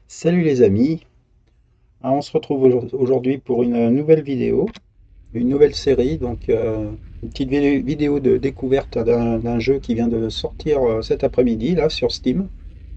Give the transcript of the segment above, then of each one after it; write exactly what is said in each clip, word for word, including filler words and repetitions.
Salut les amis. Ah, on se retrouve aujourd- aujourd'hui pour une nouvelle vidéo, une nouvelle série, donc euh, une petite vidé- vidéo de découverte d'un d'un jeu qui vient de sortir euh, cet après-midi là sur Steam,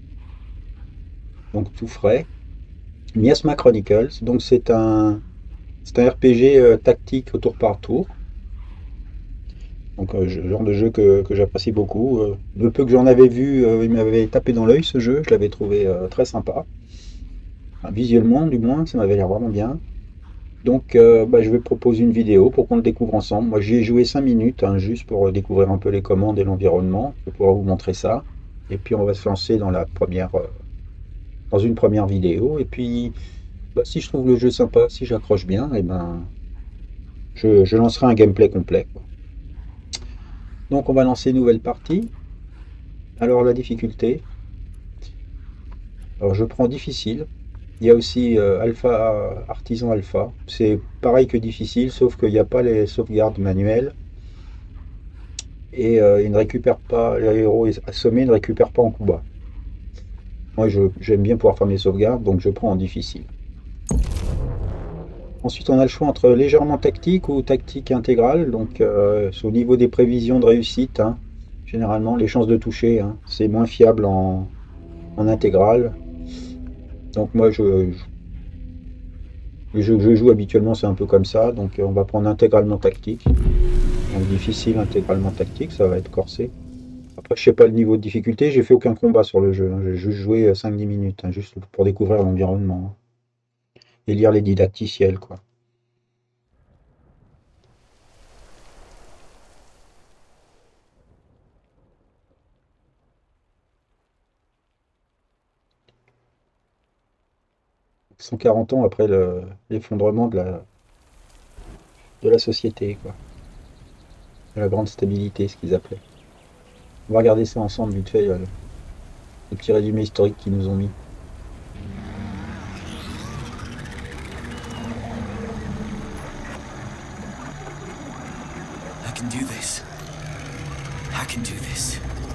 donc tout frais. Miasma Chronicles, donc c'est un c'est un R P G euh, tactique au tour par tour, donc euh, je- genre de jeu que, que j'apprécie beaucoup. Euh, le peu que j'en avais vu, euh, il m'avait tapé dans l'œil ce jeu, je l'avais trouvé euh, très sympa. Enfin, visuellement du moins, ça m'avait l'air vraiment bien. Donc, euh, bah, je vais proposer une vidéo pour qu'on le découvre ensemble. Moi, j'y ai joué cinq minutes, hein, juste pour euh, découvrir un peu les commandes et l'environnement. Je vais pouvoir vous montrer ça. Et puis, on va se lancer dans la première, euh, dans une première vidéo. Et puis, bah, si je trouve le jeu sympa, si j'accroche bien, et ben, je, je lancerai un gameplay complet, quoi. Donc, on va lancer une nouvelle partie. Alors, la difficulté. Alors, je prends difficile. Il y a aussi euh, Alpha, Artisan Alpha. C'est pareil que difficile, sauf qu'il n'y a pas les sauvegardes manuelles. Et euh, il ne récupère pas, les héros assommés ne récupèrent pas en coup bas. Moi, je- j'aime bien pouvoir faire mes sauvegardes, donc je prends en difficile. Ensuite, on a le choix entre légèrement tactique ou tactique intégrale. Donc, euh, c'est au niveau des prévisions de réussite, hein. Généralement, les chances de toucher, hein, c'est moins fiable en, en intégrale. Donc, moi, je, je- les jeux que je joue habituellement, c'est un peu comme ça. Donc, euh, on va prendre intégralement tactique. Donc, difficile, intégralement tactique, ça va être corsé. Après, je sais pas le niveau de difficulté, j'ai fait aucun combat sur le jeu, hein. J'ai juste joué euh, cinq dix minutes, hein, juste pour découvrir l'environnement, hein, et lire les didacticiels, quoi. cent quarante ans après le- l'effondrement de la, de la société, quoi. De la grande stabilité, ce qu'ils appelaient. On va regarder ça ensemble, vite fait, euh, le petit résumé historique qu'ils nous ont mis. I can do this. I can do this.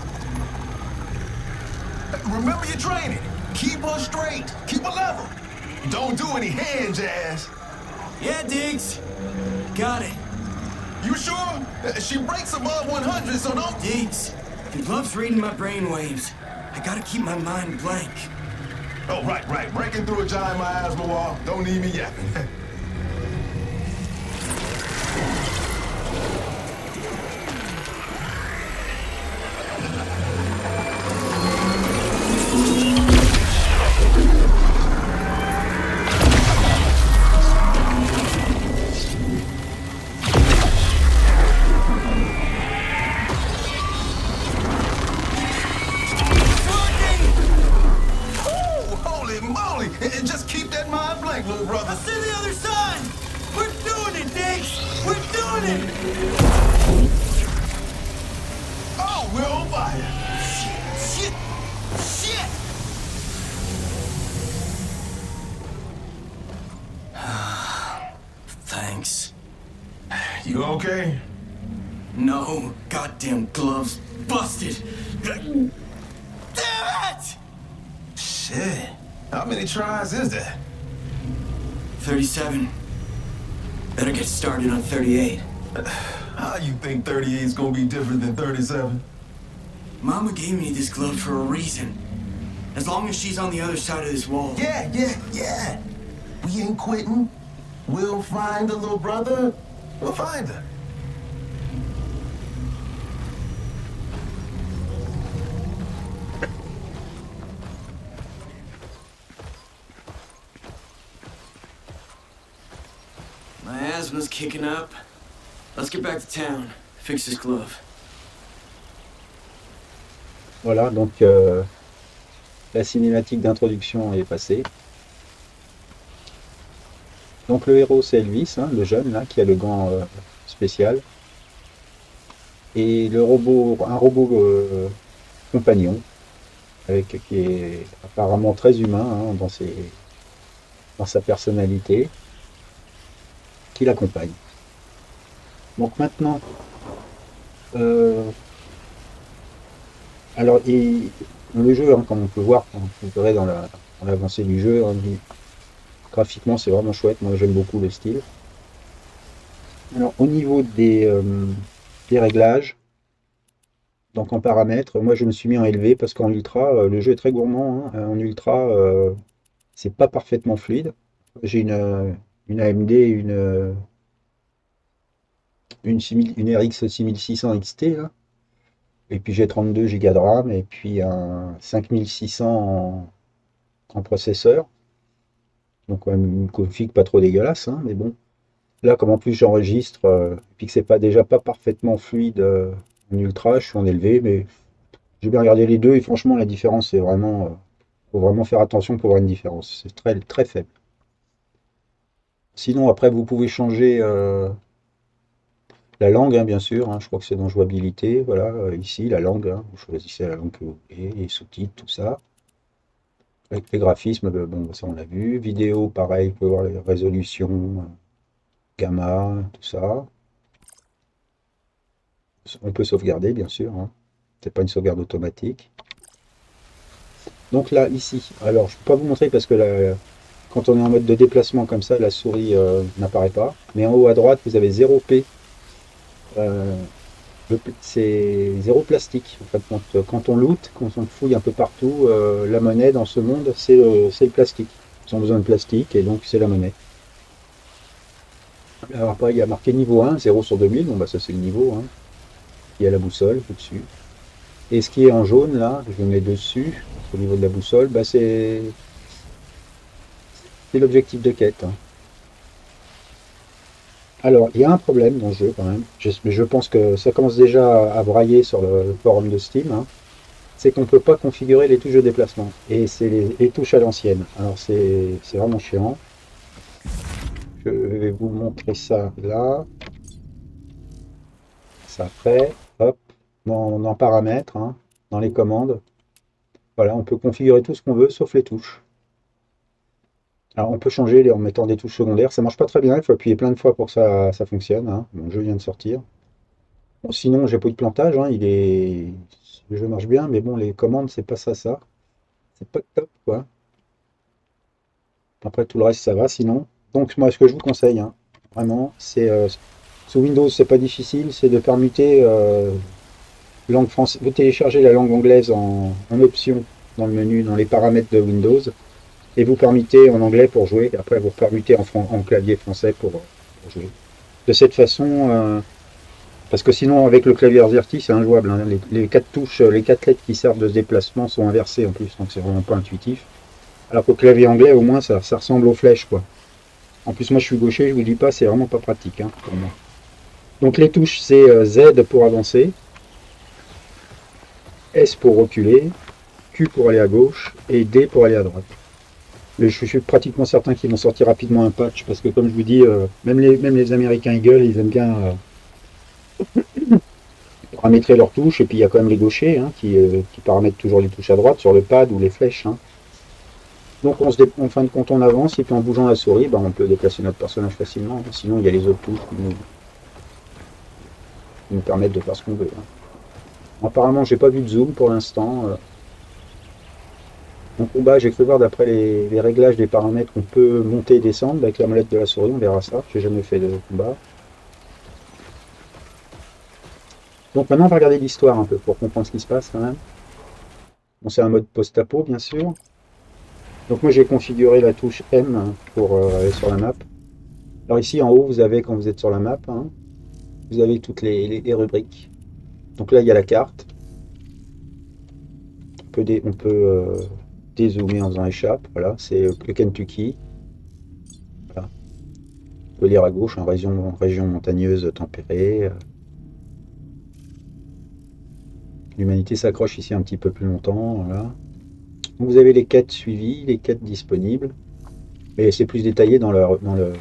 Remember your training. Keep her straight. Keep her level. Don't do any hand jazz. Yeah, Diggs. Got it. You sure? Uh, She breaks above one hundred, so don't... Diggs. He loves reading my brainwaves. I gotta keep my mind blank. Oh, right, right. Breaking through a giant miasma wall. Don't need me yapping. Ooh, holy moly. And just keep that mind blank, little brother. I see the other side. We're doing it, Diggs. We're doing it. Oh, we're on fire. Shit. Shit. Thanks. You okay? No. Goddamn gloves busted. Damn it! Shit. How many tries is that? thirty-seven. Better get started on thirty-eight. How you think thirty-eight is gonna be different than thirty-seven? Mama gave me this glove for a reason. As long as she's on the other side of this wall. Yeah, yeah, yeah. We ain't quitting. We'll find the little brother. We'll find her. My asthma's kicking up. Let's get back to town. Fix this glove. Voilà, donc euh, la cinématique d'introduction est passée. Donc le héros, c'est Elvis, hein, le jeune, là, qui a le gant euh, spécial. Et le robot, un robot euh, compagnon, avec, qui est apparemment très humain, hein, dans ses, dans sa personnalité, qui l'accompagne. Donc maintenant, euh, alors il, le jeu, hein, comme on peut voir, comme vous verrez dans la, dans l'avancée du jeu. Hein. Graphiquement, c'est vraiment chouette. Moi, j'aime beaucoup le style. Alors, au niveau des, euh, des réglages, donc en paramètres, moi, je me suis mis en élevé parce qu'en ultra, euh, le jeu est très gourmand. Hein. En ultra, euh, c'est pas parfaitement fluide. J'ai une, euh, une A M D, une, euh, une, six mille une R X six mille six cents X T, là. Et puis j'ai trente-deux gigas de RAM et puis un cinq mille six cents en, en processeur. Donc ouais, une config pas trop dégueulasse, hein, mais bon. Là, comme en plus j'enregistre, euh, et puis que c'est pas déjà pas parfaitement fluide euh, en ultra, je suis en élevé, mais j'ai bien regardé les deux et franchement la différence est vraiment, euh, faut vraiment faire attention pour voir une différence. C'est très très faible. Sinon après vous pouvez changer euh, la langue, hein, bien sûr. Hein, je crois que c'est dans jouabilité. Voilà, euh, ici la langue. Hein, vous choisissez la langue que vous voulez, les sous-titres, tout ça. Avec les graphismes, euh, bon, ça on l'a vu. Vidéo, pareil, vous pouvez voir les résolutions, euh, gamma, tout ça. On peut sauvegarder, bien sûr. Hein. C'est pas une sauvegarde automatique. Donc là, ici, alors je peux pas vous montrer parce que là, quand on est en mode de déplacement comme ça, la souris euh, n'apparaît pas. Mais en haut à droite, vous avez zéro P. Euh, c'est zéro plastique. En fait, quand, quand on loot, quand on fouille un peu partout, euh, la monnaie dans ce monde, c'est le, le plastique. Ils ont besoin de plastique et donc c'est la monnaie. Alors après, il y a marqué niveau un, zéro sur deux mille. Bon, bah ça c'est le niveau. Hein. Il y a la boussole au-dessus. Et ce qui est en jaune là, je mets dessus, au niveau de la boussole, bah c'est l'objectif de quête. Hein. Alors, il y a un problème dans le jeu quand même. Je, je pense que ça commence déjà à brailler sur le forum de Steam. Hein. C'est qu'on ne peut pas configurer les touches de déplacement. Et c'est les, les touches à l'ancienne. Alors c'est vraiment chiant. Je vais vous montrer ça là. Ça fait, hop, dans, dans paramètres, hein, dans les commandes. Voilà, on peut configurer tout ce qu'on veut sauf les touches. Alors on peut changer les, en mettant des touches secondaires. Ça marche pas très bien, il faut appuyer plein de fois pour que ça, ça fonctionne. Hein. Mon jeu vient de sortir. Bon, sinon, j'ai pas eu de plantage. Hein, il est... Le jeu marche bien, mais bon, les commandes, c'est pas ça, ça. C'est pas top, quoi. Après, tout le reste, ça va, sinon. Donc, moi, ce que je vous conseille, hein, vraiment, c'est... Euh, sous Windows, c'est pas difficile, c'est de permuter euh, langue française. Vous téléchargez la langue anglaise en, en option dans le menu, dans les paramètres de Windows, et vous permettez en anglais pour jouer, et après, vous permutez en, en clavier français pour, pour jouer. De cette façon... Euh, Parce que sinon, avec le clavier AZERTY, c'est injouable. Hein. Les, les quatre touches, les quatre lettres qui servent de déplacement sont inversées en plus, donc c'est vraiment pas intuitif. Alors qu'au clavier anglais, au moins, ça, ça ressemble aux flèches, quoi. En plus, moi, je suis gaucher, je vous dis pas, c'est vraiment pas pratique, hein, pour moi. Donc les touches, c'est euh, Z pour avancer, S pour reculer, Q pour aller à gauche et D pour aller à droite. Mais je suis pratiquement certain qu'ils vont sortir rapidement un patch, parce que comme je vous dis, euh, même, les, même les Américains Eagle, ils aiment bien... Euh, paramétrer leurs touches, et puis il y a quand même les gauchers hein, qui, euh, qui paramètrent toujours les touches à droite sur le pad ou les flèches. Hein. Donc on se dé... en fin de compte on avance et puis en bougeant la souris, bah, on peut déplacer notre personnage facilement. Sinon il y a les autres touches qui nous, qui nous permettent de faire ce qu'on veut. Hein. Apparemment j'ai pas vu de zoom pour l'instant. En combat j'ai cru voir d'après les... les réglages des paramètres qu'on peut monter et descendre avec la molette de la souris, on verra ça. J'ai jamais fait de combat. Donc maintenant on va regarder l'histoire un peu pour comprendre ce qui se passe quand même. Bon, c'est un mode post-apo bien sûr. Donc moi j'ai configuré la touche M pour euh, aller sur la map. Alors ici en haut vous avez, quand vous êtes sur la map, hein, vous avez toutes les, les, les rubriques. Donc là il y a la carte. On peut, dé, on peut euh, dézoomer en faisant échappe. Voilà, c'est le Kentucky. Voilà. On peut lire à gauche, en région, région montagneuse tempérée. L'humanité s'accroche ici un petit peu plus longtemps. Voilà. Donc vous avez les quêtes suivies, les quêtes disponibles. Et c'est plus détaillé dans, leur, dans le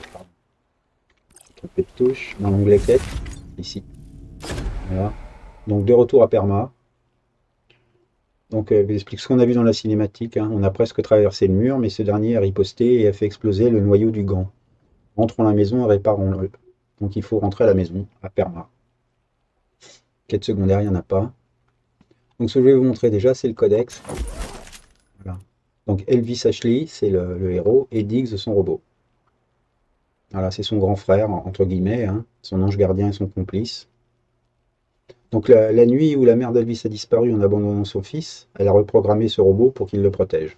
touche, dans l'onglet quête, ici. Voilà. Donc de retour à Perma. Donc euh, je vous explique ce qu'on a vu dans la cinématique. Hein. On a presque traversé le mur, mais ce dernier a riposté et a fait exploser le noyau du gant. Rentrons à la maison et réparons-le. Donc il faut rentrer à la maison, à Perma. Quête secondaire, il n'y en a pas. Donc ce que je vais vous montrer déjà, c'est le codex. Voilà. Donc Elvis Ashley, c'est le, le héros, et Diggs, son robot. Voilà, c'est son grand frère, entre guillemets, hein, son ange gardien et son complice. Donc la, la nuit où la mère d'Elvis a disparu en abandonnant son fils, elle a reprogrammé ce robot pour qu'il le protège.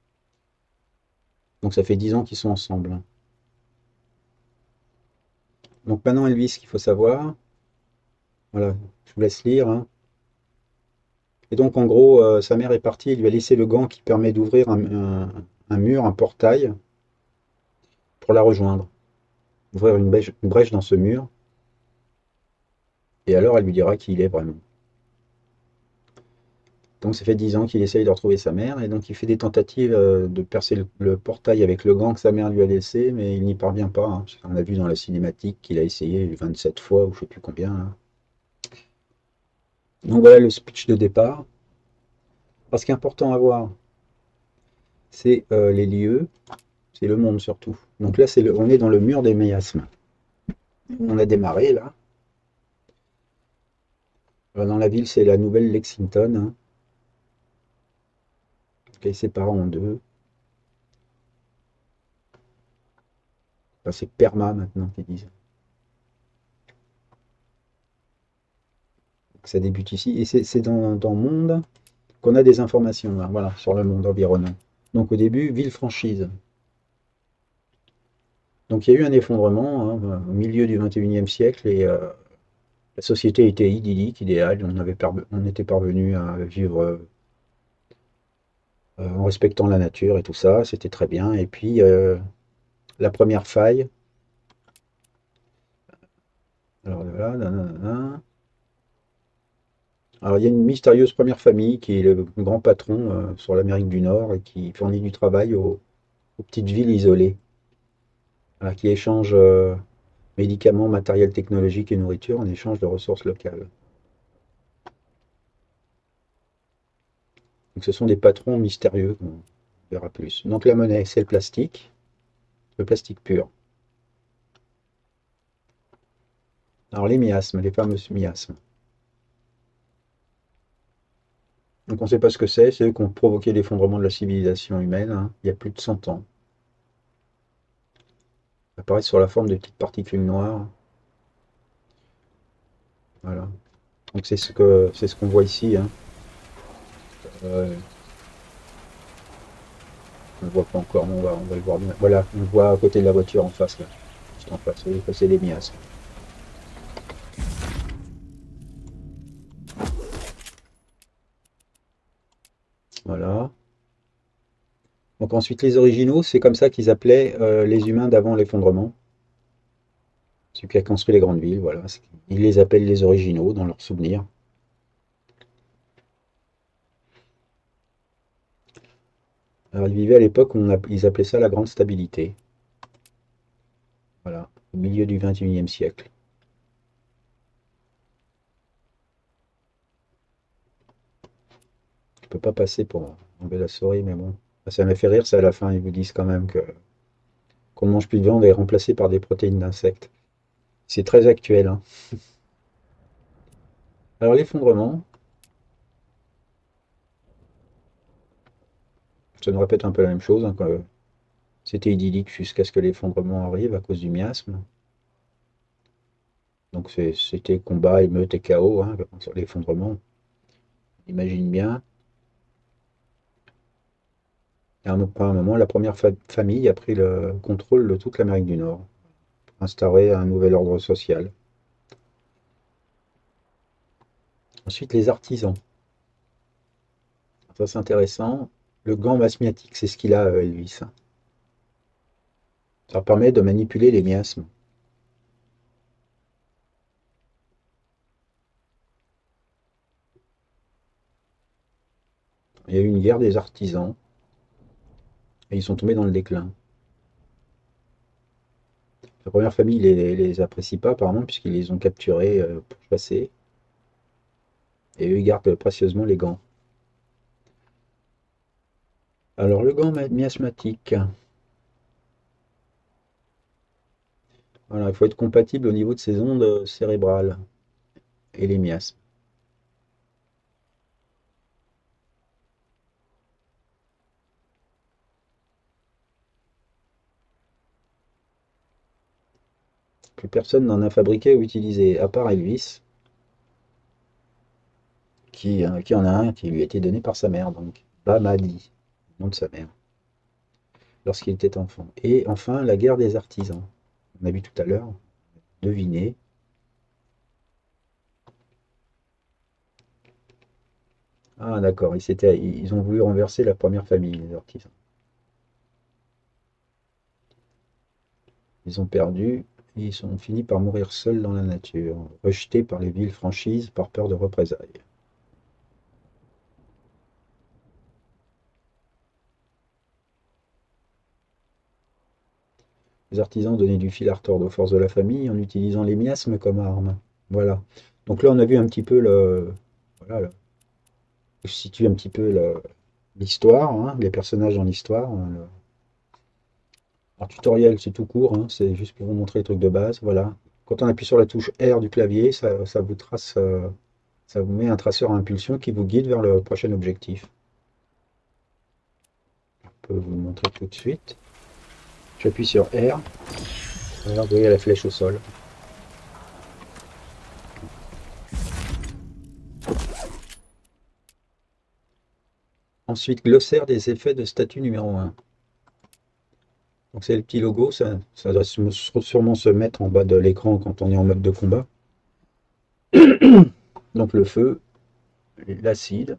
Donc ça fait dix ans qu'ils sont ensemble. Donc maintenant Elvis, ce qu'il faut savoir, voilà, je vous laisse lire, hein. Et donc en gros, euh, sa mère est partie, il lui a laissé le gant qui permet d'ouvrir un, un- un mur, un portail, pour la rejoindre. Ouvrir une brèche, une brèche dans ce mur, et alors elle lui dira qui il est vraiment. Donc ça fait dix ans qu'il essaye de retrouver sa mère, et donc il fait des tentatives euh, de percer le, le portail avec le gant que sa mère lui a laissé, mais il n'y parvient pas, hein. On a vu dans la cinématique qu'il a essayé vingt-sept fois, ou je ne sais plus combien, hein. Donc voilà le speech de départ. Alors, ce qui est important à voir, c'est euh, les lieux, c'est le monde surtout. Donc là, c'est le, on est dans le mur des miasmes. On a démarré là. Alors, dans la ville, c'est la nouvelle Lexington, hein, qui est séparée en deux. Enfin, c'est Perma maintenant qu'ils disent. Donc, ça débute ici. Et c'est dans, dans Monde qu'on a des informations là, voilà, sur le monde environnant. Donc au début, ville franchise. Donc il y a eu un effondrement, hein, au milieu du vingt et unième siècle, et euh, la société était idyllique, idéale. On, avait on était parvenu à vivre euh, en respectant la nature et tout ça, c'était très bien. Et puis euh, la première faille, alors voilà, nanana. Alors il y a une mystérieuse première famille qui est le grand patron euh, sur l'Amérique du Nord et qui fournit du travail aux, aux petites villes isolées, voilà, qui échangent euh, médicaments, matériel technologique et nourriture en échange de ressources locales. Donc ce sont des patrons mystérieux qu'on verra plus. Donc la monnaie, c'est le plastique, le plastique pur. Alors les miasmes, les fameux miasmes. Donc on ne sait pas ce que c'est, c'est eux qui ont provoqué l'effondrement de la civilisation humaine, hein, il y a plus de cent ans. Ils apparaissent sur la forme de petites particules noires. Voilà. Donc c'est ce que c'est ce qu'on voit ici, hein. Euh, on ne le voit pas encore, mais on va, on va le voir bien. Voilà, on le voit à côté de la voiture en face, là. Juste en face, vous voyez que c'est des miasmes. Voilà. Donc ensuite, les originaux, c'est comme ça qu'ils appelaient euh, les humains d'avant l'effondrement. Celui qui a construit les grandes villes, voilà. Ils les appellent les originaux dans leurs souvenirs. Alors ils vivaient à l'époque où on a- ils appelaient ça la grande stabilité. Voilà, au milieu du vingt et unième siècle. Je peux pas passer pour enlever la souris, mais bon. Ça m'a fait rire, c'est à la fin, ils vous disent quand même que qu'on ne mange plus de viande est remplacé par des protéines d'insectes. C'est très actuel, hein. Alors l'effondrement, ça nous répète un peu la même chose, hein, que c'était idyllique jusqu'à ce que l'effondrement arrive à cause du miasme. Donc c'est- c'était combat, émeute et chaos, hein, sur l'effondrement. Imagine bien. Et à un à un moment, la première fa- famille a pris le contrôle de toute l'Amérique du Nord, pour instaurer un nouvel ordre social. Ensuite, les artisans. Ça, c'est intéressant. Le gant masmiatique, c'est ce qu'il a, euh, Elvis. Ça permet de manipuler les miasmes. Il y a eu une guerre des artisans et ils sont tombés dans le déclin. La première famille les, les apprécie pas apparemment puisqu'ils les ont capturés euh, pour chasser et eux ils gardent précieusement les gants. Alors le gant miasmatique, voilà, il faut être compatible au niveau de ses ondes euh, cérébrales et les miasmes. plus personne n'en a fabriqué ou utilisé, à part Elvis, qui, euh, qui en a un qui lui a été donné par sa mère, donc Bamadi, nom de sa mère, lorsqu'il était enfant. Et enfin, la guerre des artisans. On a vu tout à l'heure, devinez. Ah d'accord, ils, s'étaient- ils ont voulu renverser la première famille, les artisans. Ils ont perdu et ils sont finis par mourir seuls dans la nature, rejetés par les villes franchises par peur de représailles. Les artisans donnaient du fil à retordre aux forces de la famille en utilisant les miasmes comme arme. Voilà. Donc là, on a vu un petit peu le, voilà, le- je situe un petit peu le- l'histoire, hein, les personnages dans l'histoire. Hein, le- Alors, tutoriel, c'est tout court, hein, c'est juste pour vous montrer les trucs de base. Voilà. Quand on appuie sur la touche R du clavier, ça, ça vous trace, euh, ça vous met un traceur à impulsion qui vous guide vers le prochain objectif. Je peux vous le montrer tout de suite. J'appuie sur R. Alors, vous voyez la flèche au sol. Ensuite, glossaire des effets de statut numéro un. Donc c'est le petit logo, ça, ça doit sûrement se mettre en bas de l'écran quand on est en mode de combat. Donc le feu, l'acide,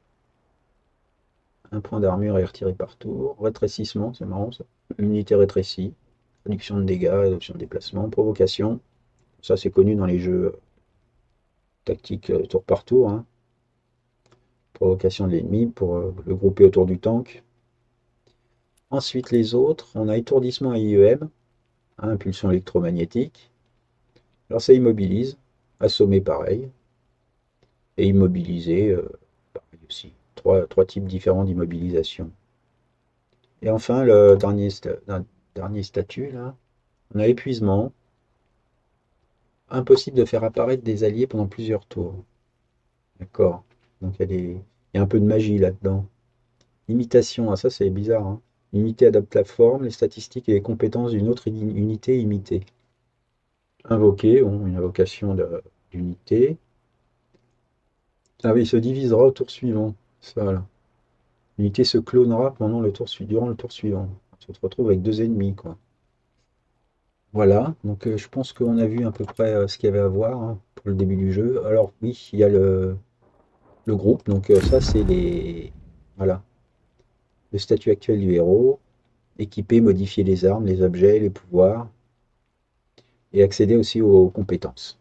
un point d'armure est retiré par tour, rétrécissement, c'est marrant ça, unité rétrécie, réduction de dégâts, réduction de déplacement, provocation, ça c'est connu dans les jeux tactiques euh, tour par tour, hein. Provocation de l'ennemi pour euh, le grouper autour du tank. Ensuite les autres, on a étourdissement à I E M, hein, impulsion électromagnétique, alors ça immobilise, assommer pareil, et immobiliser, euh, pareil aussi. Trois, trois types différents d'immobilisation. Et enfin, le dernier, dernier statut, là, on a épuisement. Impossible de faire apparaître des alliés pendant plusieurs tours. D'accord. Donc il y a des, il y a un peu de magie là-dedans. Imitation, ah ça c'est bizarre, hein. Unité adapte la forme, les statistiques et les compétences d'une autre unité imitée. Invoquer, bon, une invocation d'unité. Ah oui, il se divisera au tour suivant. Ça, là. L'unité se clonera pendant le tour, durant le tour suivant. On se retrouve avec deux ennemis, quoi. Voilà, donc euh, je pense qu'on a vu à peu près euh, ce qu'il y avait à voir, hein, pour le début du jeu. Alors oui, il y a le, le groupe, donc euh, ça c'est les... Voilà, le statut actuel du héros. Équiper, modifier les armes, les objets, les pouvoirs. Et accéder aussi aux compétences.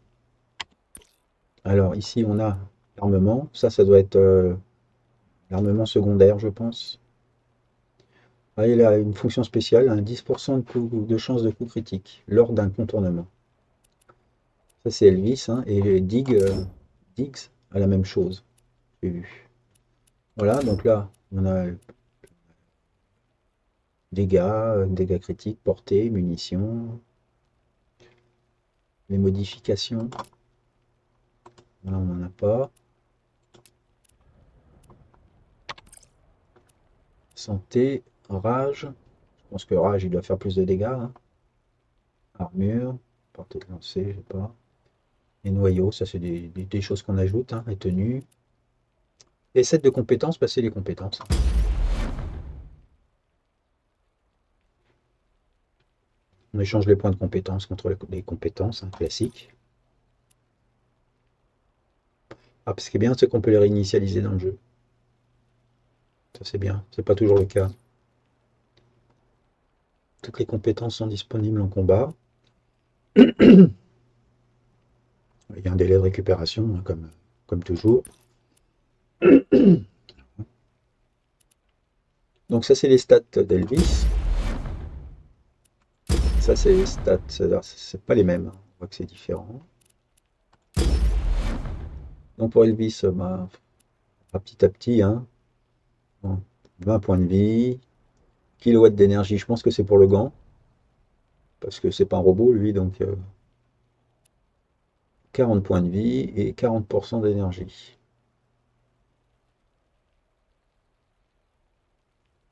Alors ici on a l'armement. Ça, ça doit être euh, l'armement secondaire, je pense. Ah, il a une fonction spéciale, un dix pour cent de, coup, de chance de coup critique lors d'un contournement. Ça, c'est Elvis, hein, et Dig, euh, Diggs a la même chose. J'ai vu. Voilà, donc là, on a dégâts, euh, dégâts critiques, portée, munitions, les modifications. Là, on n'en a pas. Santé, rage. Je pense que rage, il doit faire plus de dégâts, hein. Armure, portée de lancer, je sais pas. Les noyaux, ça c'est des, des, des choses qu'on ajoute, hein, les tenues. Les sets de compétences, bah, c'est les compétences. On échange les points de compétences contre les, les compétences, hein, classiques. Ah, ce qui est bien, c'est qu'on peut les réinitialiser dans le jeu. Ça c'est bien, c'est pas toujours le cas. Toutes les compétences sont disponibles en combat. Il y a un délai de récupération, hein, comme, comme toujours. Donc ça c'est les stats d'Elvis. Ça c'est les stats, c'est pas les mêmes, on voit que c'est différent. Donc pour Elvis, bah, petit à petit, hein. Bon, vingt points de vie, kilowatts d'énergie, je pense que c'est pour le gant, parce que c'est pas un robot lui, donc euh, quarante points de vie et quarante pour cent d'énergie.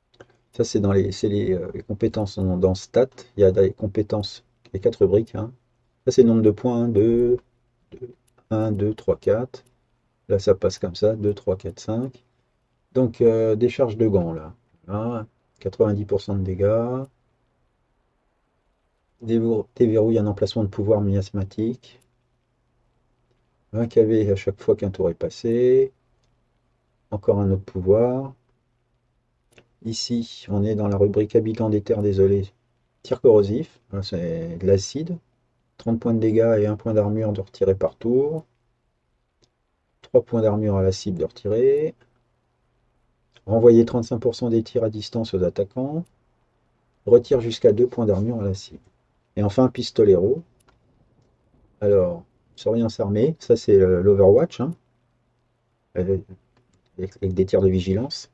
Ça c'est dans les, les, euh, les compétences dans, dans stats, il y a des compétences, les quatre briques, hein. Ça, c'est le nombre de points. deux, un, deux, trois, quatre. Là, ça passe comme ça. deux, trois, quatre, cinq. Donc, euh, décharge de gants, là. Voilà. quatre-vingt-dix pour cent de dégâts. Déverrou- Déverrouille un emplacement de pouvoir miasmatique. vingt K V à chaque fois qu'un tour est passé. Encore un autre pouvoir. Ici, on est dans la rubrique Habitants des terres désolées. Tir corrosif. Là, c'est de l'acide. trente points de dégâts et un point d'armure de retirer par tour. trois points d'armure à la cible de retirer. Renvoyer trente-cinq pour cent des tirs à distance aux attaquants. Retire jusqu'à deux points d'armure à la cible. Et enfin, pistolero. Alors, surveillance armée, ça c'est euh, l'Overwatch, hein, avec avec des tirs de vigilance.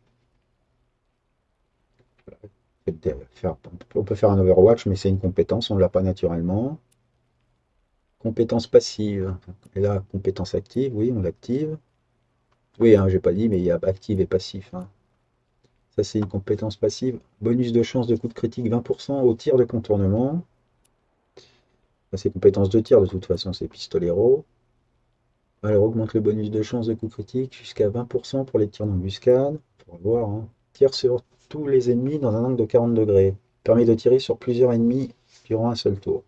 Faire- on peut faire un Overwatch, mais c'est une compétence, on ne l'a pas naturellement. Compétence passive. Et là, compétence active, oui, on l'active. Oui, hein, j'ai pas dit, mais il y a active et passif, hein. Ça, c'est une compétence passive. Bonus de chance de coup de critique vingt pour cent au tir de contournement. Ça, c'est compétence de tir, de toute façon, c'est pistolero. Alors, augmente le bonus de chance de coup critique jusqu'à vingt pour cent pour les tirs d'embuscade. Pour voir, hein. Tire sur tous les ennemis dans un angle de quarante degrés. Permet de tirer sur plusieurs ennemis durant un seul tour.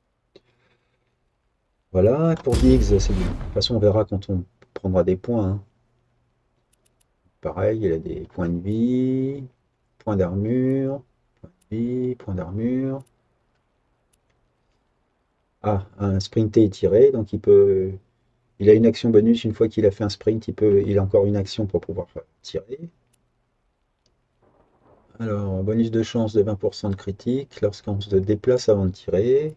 Voilà, pour Diggs, c'est bien. De toute façon, on verra quand on prendra des points, hein. Pareil, il a des points de vie, points d'armure, points de vie, points d'armure. Ah, un sprinter est tiré, donc il peut. Il a une action bonus une fois qu'il a fait un sprint, il peut. Il a encore une action pour pouvoir tirer. Alors, bonus de chance de vingt pour cent de critique lorsqu'on se déplace avant de tirer.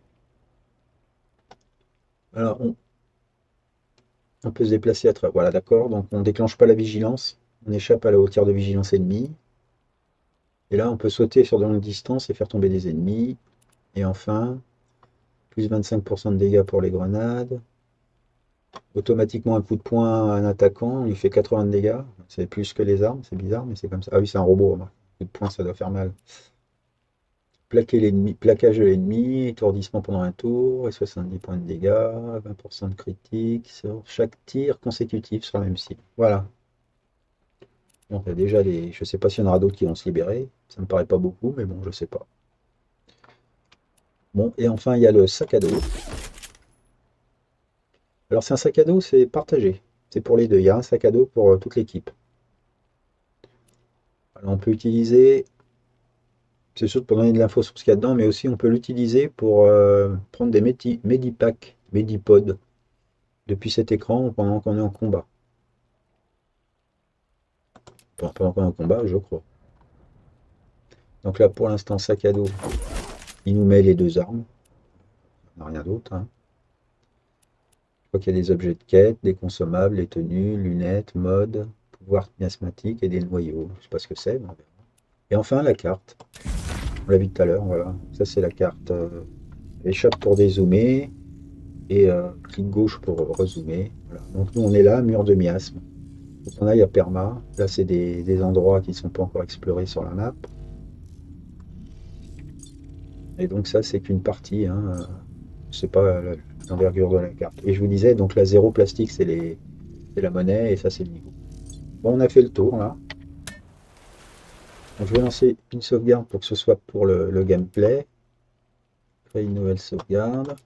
Alors, on, on peut se déplacer à travers. Voilà, d'accord. Donc, on ne déclenche pas la vigilance. On échappe à la hauteur de vigilance ennemie. Et là, on peut sauter sur de longues distances et faire tomber des ennemis. Et enfin, plus vingt-cinq pour cent de dégâts pour les grenades. Automatiquement un coup de poing à un attaquant, on lui fait quatre-vingts de dégâts. C'est plus que les armes, c'est bizarre, mais c'est comme ça. Ah oui, c'est un robot, remarque. Un coup de poing, ça doit faire mal. Plaquer l'ennemi, plaquage de l'ennemi, étourdissement pendant un tour, et soixante-dix points de dégâts, vingt pour cent de critique sur chaque tir consécutif sur la même cible. Voilà. Donc il y a déjà des. Je sais pas s'il y en aura d'autres qui vont se libérer. Ça me paraît pas beaucoup, mais bon, je sais pas. Bon, et enfin, il y a le sac à dos. Alors, c'est un sac à dos, c'est partagé. C'est pour les deux. Il y a un sac à dos pour euh, toute l'équipe. Alors, on peut utiliser. C'est sûr pour donner de l'info sur ce qu'il y a dedans, mais aussi on peut l'utiliser pour euh, prendre des médi- Medipacks, Medipods depuis cet écran pendant qu'on est en combat. Pendant pendant qu'on est en combat, je crois. Donc là, pour l'instant, sac à dos, il nous met les deux armes. On n'a rien d'autre, hein. Je crois qu'il y a des objets de quête, des consommables, des tenues, lunettes, mode, pouvoir miasmatique et des noyaux. Je ne sais pas ce que c'est, mais on verra. Et enfin, la carte. On l'a vu tout à l'heure, voilà. Ça, c'est la carte euh, échappe pour dézoomer et euh, clic gauche pour rezoomer. Voilà. Donc nous, on est là, mur de miasme. Donc on a, il y a perma. Là, c'est des, des endroits qui ne sont pas encore explorés sur la map. Et donc ça, c'est qu'une partie, hein. euh, C'est pas la- l'envergure de la carte. Et je vous disais, donc la zéro plastique, c'est les, c'est la monnaie et ça, c'est le niveau. Bon, on a fait le tour là. Donc, je vais lancer une sauvegarde pour que ce soit pour le, le gameplay. Créer une nouvelle sauvegarde.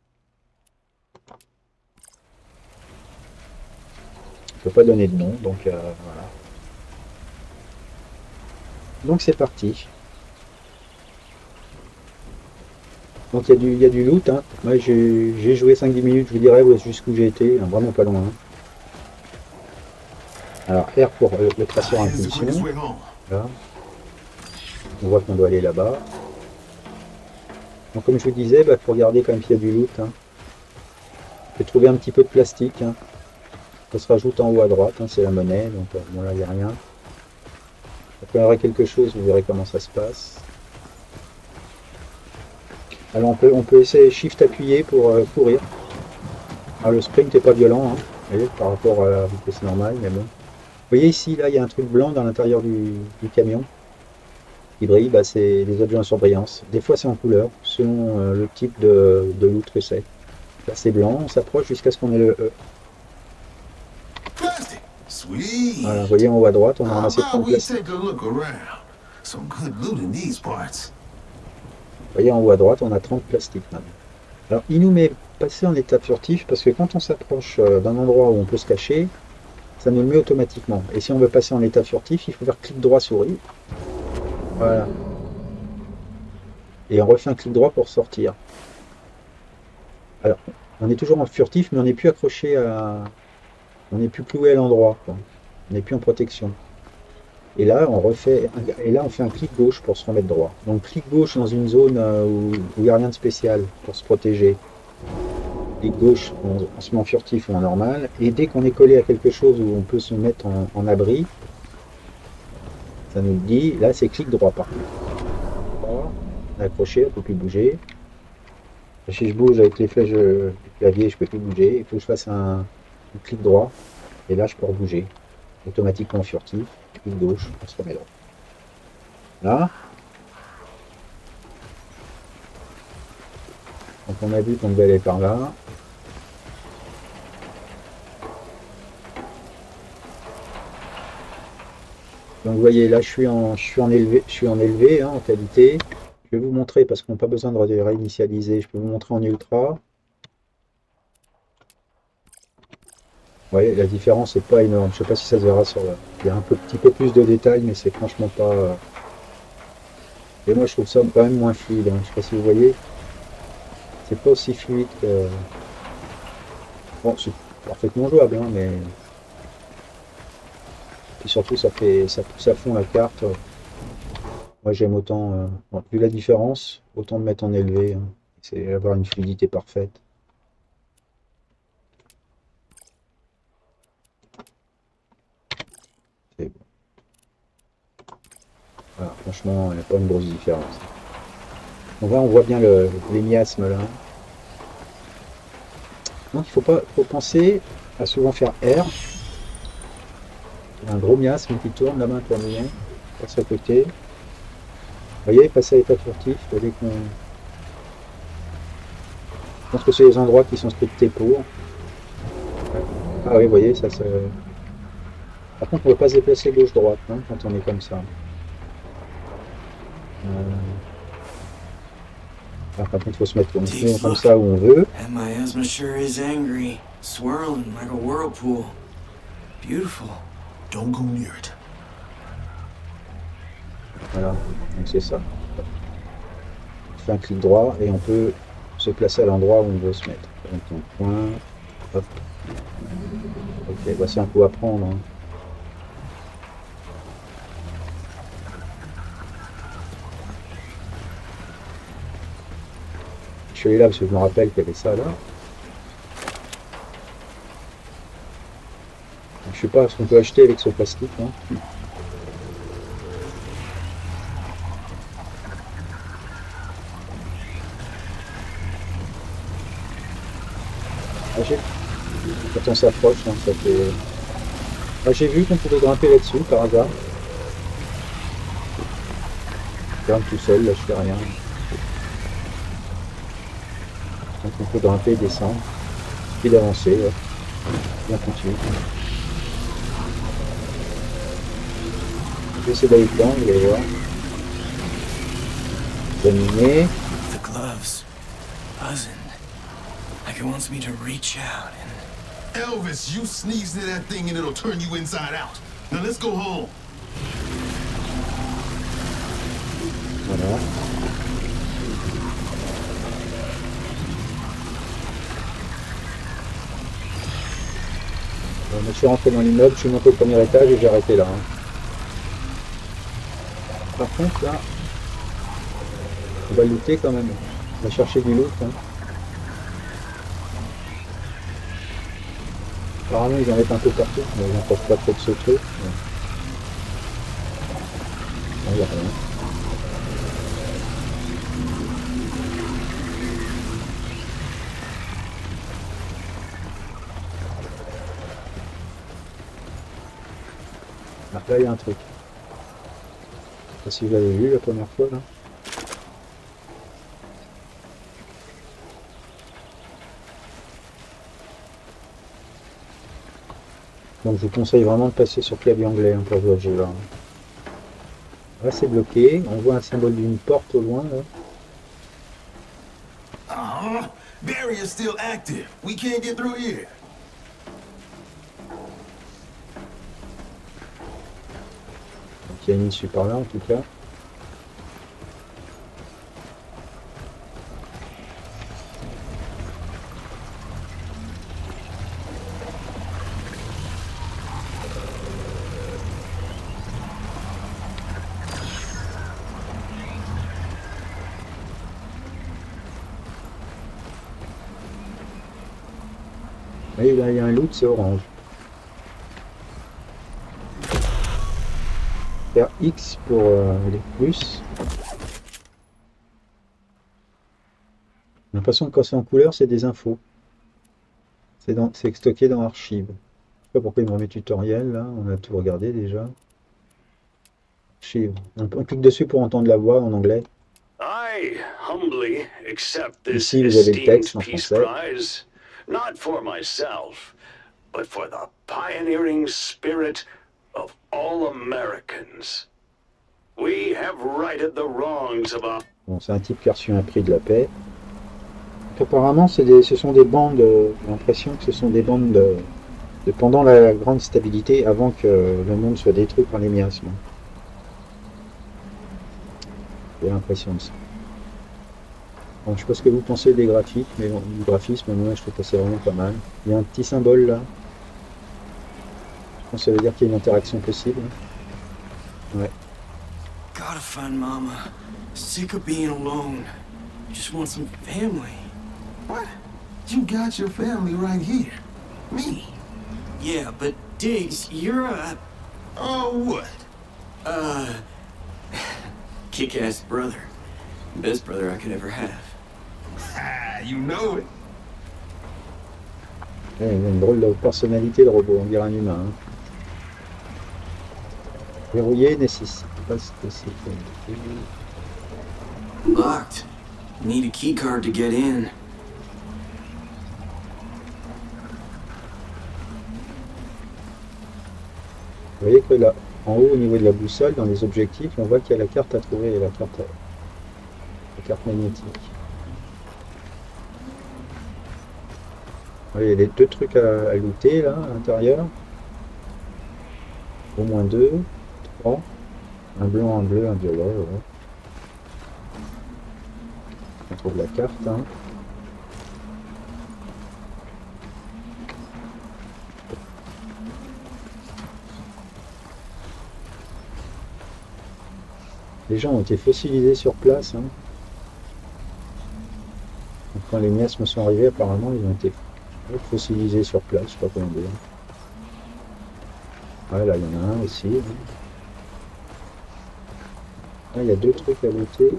Je ne peux pas donner de nom, donc euh, voilà. Donc c'est parti. Donc il y, a du- il y a du loot, hein. Moi j'ai j'ai joué cinq dix minutes, je vous dirai où- jusqu'où j'ai été, hein, vraiment pas loin, hein. Alors R pour euh, le traceur Here's the impulsion. quickest way home. Là. On voit qu'on doit aller là-bas. Donc comme je vous disais, il bah, faut regarder quand même s'il y a du loot, hein. J'ai trouvé un petit peu de plastique, hein. Ça se rajoute en haut à droite, hein, c'est la monnaie, donc euh, bon là il n'y a rien. Après il y aura quelque chose, vous verrez comment ça se passe. Alors on peut, on peut essayer Shift appuyé pour euh, courir. Alors le sprint n'est pas violent, hein, vous voyez, par rapport à la vitesse normale, mais bon. Vous voyez ici, là, il y a un truc blanc dans l'intérieur du, du camion qui brille, bah, c'est les objets en surbrillance. Des fois c'est en couleur, selon euh, le type de, de loot que c'est. Là c'est blanc, on s'approche jusqu'à ce qu'on ait le E. Plastic. Sweet. Voilà, vous voyez en haut à droite, on a How ramassé about trente we plastiques. take a look around? Some good loot in these parts. Vous voyez en haut à droite, on a trente plastiques maintenant. Alors il nous met passer en état furtif parce que quand on s'approche euh, d'un endroit où on peut se cacher, ça nous le met automatiquement. Et si on veut passer en état furtif, il faut faire clic droit souris. Voilà. Et on refait un clic droit pour sortir. Alors, on est toujours en furtif, mais on n'est plus accroché à... On n'est plus cloué à l'endroit. On n'est plus en protection. Et là, on refait... Et là, on fait un clic gauche pour se remettre droit. Donc, clic gauche dans une zone où il n'y a rien de spécial pour se protéger. Clic gauche, on, on se met en furtif ou en normal. Et dès qu'on est collé à quelque chose où on peut se mettre en, en abri, ça nous dit... Là, c'est clic droit, par contre. On est accroché, on ne peut plus bouger. Si je bouge avec les flèches du clavier, je ne peux plus bouger. Il faut que je fasse un, un clic droit. Et là, je peux rebouger. Automatiquement furtif. Clic gauche, on se remet droit. Là. Donc on a vu qu'on devait aller par là. Donc vous voyez, là je suis en, je suis en élevé, je suis en élevé hein, en qualité. Je vais vous montrer, parce qu'on n'a pas besoin de réinitialiser, je peux vous montrer en ultra. Vous voyez, la différence n'est pas énorme. Je ne sais pas si ça se verra sur là. Il y a un peu, petit peu plus de détails, mais c'est franchement pas... Et moi je trouve ça quand même moins fluide. Hein. Je ne sais pas si vous voyez. C'est pas aussi fluide que... Bon, c'est parfaitement jouable, hein, mais... Puis surtout, ça fait, ça pousse à fond la carte. Moi j'aime autant, euh, bon, vu la différence, autant me mettre en élevé, hein. C'est avoir une fluidité parfaite. C'est bon. Voilà, franchement, il n'y a pas une grosse différence. Donc là on voit bien le, les miasmes là. Donc il faut pas faut penser à souvent faire R. Il y a un gros miasme qui tourne, la main tourne bien, passe à côté. Vous voyez, passer à l'état furtif, dès qu'on... Je pense que c'est les endroits qui sont scriptés pour. Ah oui, vous voyez, ça se... Par contre, on ne peut pas se déplacer gauche-droite hein, quand on est comme ça. Euh... Alors, par contre, il faut se mettre comme, comme ça où on veut. And my asthma sure is angry, swirling like a whirlpool. Beautiful. Don't go near it. Voilà, donc c'est ça. On fait un clic droit et on peut se placer à l'endroit où on veut se mettre. Donc on point, hop. Ok, voici un coup à prendre. Hein. Je suis allé là parce que je me rappelle qu'il y avait ça là. Je sais pas ce qu'on peut acheter avec ce plastique. Hein. Quand on s'approche, hein, ça fait... Ah, j'ai vu qu'on pouvait grimper là-dessus par hasard. Je grimpe tout seul, là je fais rien. Donc on peut grimper, descendre, et d'avancer, ouais. Bien continuer. Je vais essayer d'aller dedans, vous allez voir. Terminé. The gloves, buzzing, like it wants me to reach out and... Elvis, you sneeze into that thing and it'll turn you inside out. Now let's go home. Voilà. Bon, je suis rentré dans l'immeuble, je suis monté au premier étage et j'ai arrêté là. Hein. Par contre, là, on va looter quand même. On va chercher du loot. Hein. Apparemment, ils en mettent un peu partout, mais ils n'en portent pas trop de ce truc. Mais... Non, il n'y a rien. Ah, là, il y a un truc. Je sais pas si vous l'avez vu la première fois, là. Donc je vous conseille vraiment de passer sur clavier anglais hein, pour jouer à ce jeu-là. Là c'est bloqué, on voit un symbole d'une porte au loin là. Uh-huh. Barrier's still active. We can't get through here. Donc il y a une issue par là en tout cas. Et là il y a un loot, c'est orange. Faire X pour euh, les plus. J'ai l'impression que quand c'est en couleur, c'est des infos. C'est dans, c'est stocké dans Archive. Je sais pas pourquoi il me remet tutoriel là, on a tout regardé déjà. Archive. On, on clique dessus pour entendre la voix en anglais. I humbly accept this Ici vous avez le esteemed texte en peace français. prize, not for myself, but for the pioneering spirit of all Americans. We have righted the wrongs of our... Bon, c'est un type qui a reçu un prix de la paix. Donc, apparemment, c'est des, ce sont des bandes, euh, j'ai l'impression que ce sont des bandes de, de pendant la grande stabilité, avant que le monde soit détruit par les miasmes. J'ai l'impression de ça. Bon, je sais pas ce que vous pensez des graphiques, mais bon, du graphisme, moi je trouve que c'est vraiment pas mal. Il y a un petit symbole là. Je pense que ça veut dire qu'il y a une interaction possible. Ouais. Gotta find Mama. Sick of being alone. Just want some family. What? You got your family right here. Me. Yeah, but Diggs, you're a... Oh, what? Uh... kick-ass brother. Best brother I could ever have. Ah, you know it. Ouais, il a une drôle de personnalité le robot, on dirait un humain. Hein. Verrouillé nécessite pas ce que c'est. Locked. Need a key card to get in. Vous voyez que là, en haut, au niveau de la boussole, dans les objectifs, on voit qu'il y a la carte à trouver, la carte, la carte magnétique. Vous voyez, il y a les deux trucs à, à looter là, à l'intérieur. Au moins deux, trois. Un blanc, un bleu, un violet. Ouais. On trouve la carte. Hein. Les gens ont été fossilisés sur place. Hein. Donc, quand les miasmes sont arrivés, apparemment, ils ont été fossilisés sur place. Je sais pas comment dire. Ouais, là, il y en a un aussi. Hein. Là, il y a deux trucs à looter.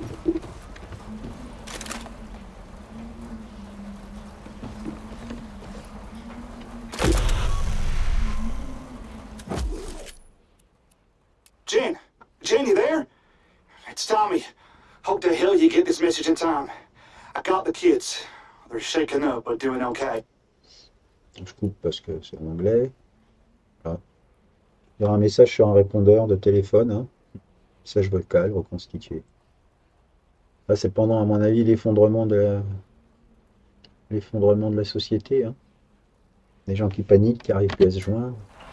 Jen! Jen, you there? It's Tommy. Hope to hell you get this message in time. I got the kids. They're shaken up, but doing okay. Je coupe parce que c'est en anglais. Voilà. Il y aura un message sur un répondeur de téléphone. Hein. Message vocal reconstitué. Là, c'est pendant, à mon avis, l'effondrement de la... l'effondrement de la société. Hein. Des gens qui paniquent, qui arrivent plus à se joindre.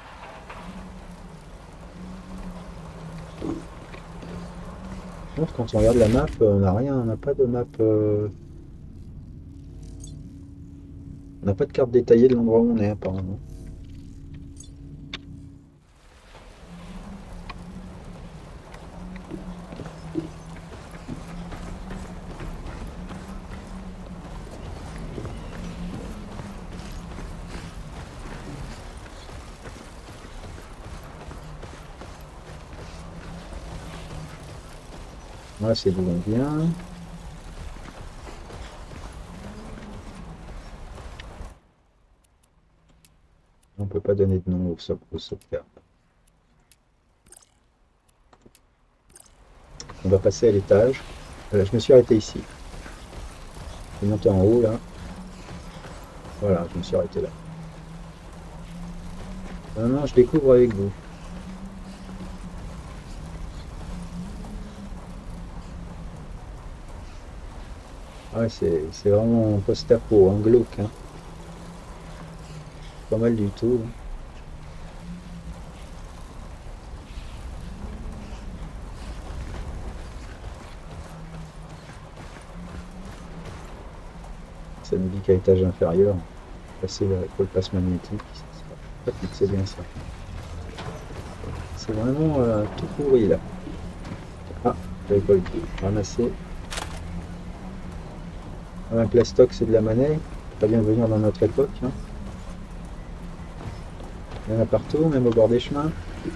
Quand on regarde la map, on n'a rien, on n'a pas de map. Euh... On n'a pas de carte détaillée de l'endroit où on est apparemment. Là, c'est d'où on vient. On peut pas donner de nom au sauvegarde. On va passer à l'étage. Voilà, je me suis arrêté ici. Je vais monter en haut là. Voilà, je me suis arrêté là. Non, non, je découvre avec vous. Ah, c'est c'est vraiment post-apo, hein, glauque, hein. Pas mal du tout, hein. Ça nous dit qu'à étage inférieur, passer le pôle passe magnétique, ça sera pratique, c'est bien ça. C'est vraiment euh, tout pourri là. Ah, j'avais pas eu tout. Ramasser. Un plastoc, c'est de la monnaie. Pas bien venir dans notre époque, hein. Il y en a partout, même au bord des chemins.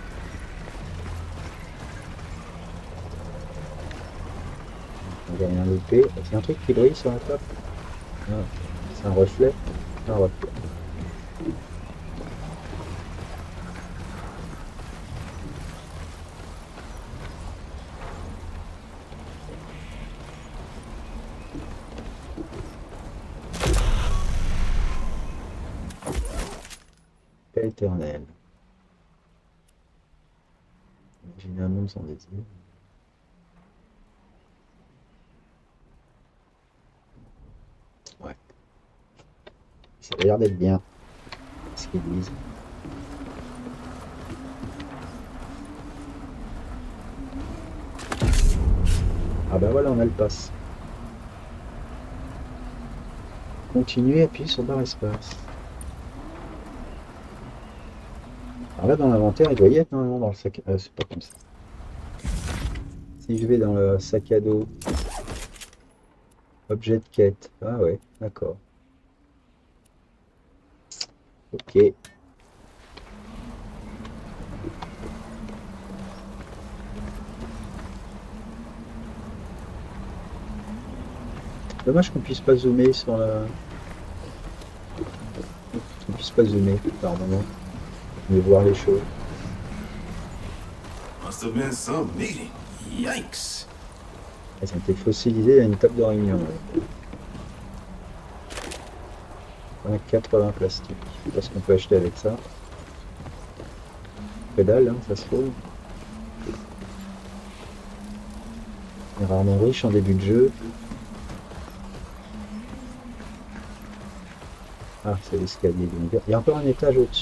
On va rien louper. C'est un truc qui brille sur la table. Ah, c'est un reflet. Un reflet. Paix éternelle. Imaginer un monde sans désir. Ouais. Ça a l'air d'être bien. Ce qu'ils disent. Ah bah voilà, on a le pass. Continuer, appuyer sur barre espace. Alors là, dans l'inventaire, il doit y être normalement dans le sac. Euh, c'est pas comme ça. Si je vais dans le sac à dos, objet de quête. Ah ouais, d'accord. Ok. Dommage qu'on puisse pas zoomer sur la. Qu'on puisse pas zoomer par moment. Mais voir les choses. Must have been some meeting. Yikes. Elles ont été fossilisées à une table de réunion. Ouais. quatre-vingts plastiques. Je sais pas ce qu'on peut acheter avec ça. Pédale, hein, ça se trouve. On est rarement riche en début de jeu. Ah, c'est l'escalier. Il y a encore un étage au-dessus.